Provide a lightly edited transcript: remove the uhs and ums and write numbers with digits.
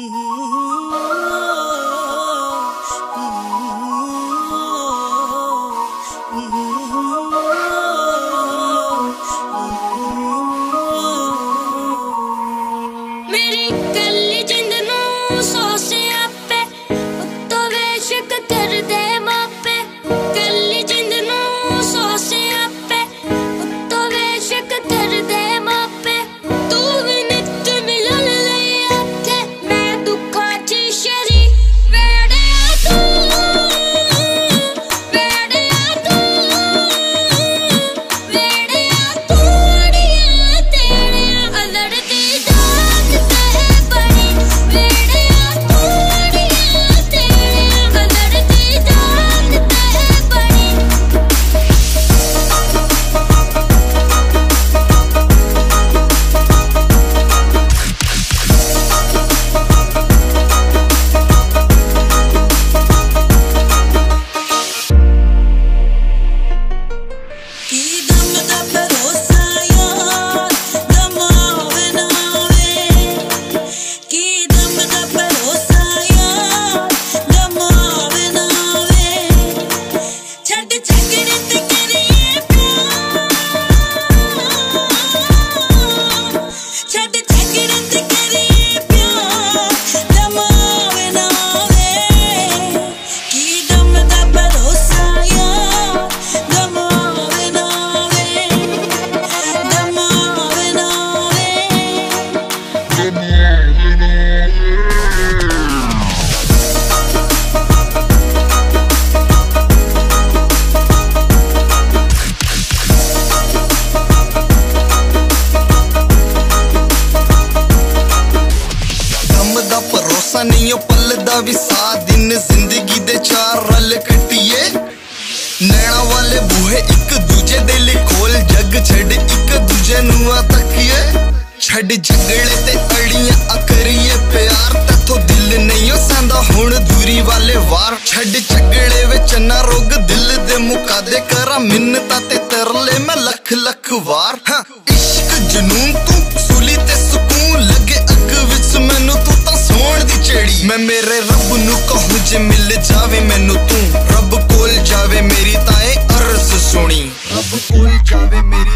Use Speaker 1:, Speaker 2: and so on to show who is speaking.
Speaker 1: नहीं पलदा भी 7 दिन जिंदगी दे 4 रल कट्टिए नैना वाले बूहे एक दूजे दे ले खोल जग छड़ एक दूजे नुआ तकिए छड़ झगड़े ते अड़ियां अकरिए प्यार तथो दिल नहीं हो सांदा हुण दूरी वाले वार छड़ झगड़े विच ना रोग दिल दे मुका दे करा मिन्नता ते तरले मैं लख लख वार हाँ इश्क जुनून तू सूली ते सुकून लगे अग विच मैनू तू तां सोण दी चढ़ी मैं मेरे रब नू कहूं जे मिल जावे मैनू तू रब कोल जावे मेरी ताए अर्ज सुनी रब कोल जावे मेरी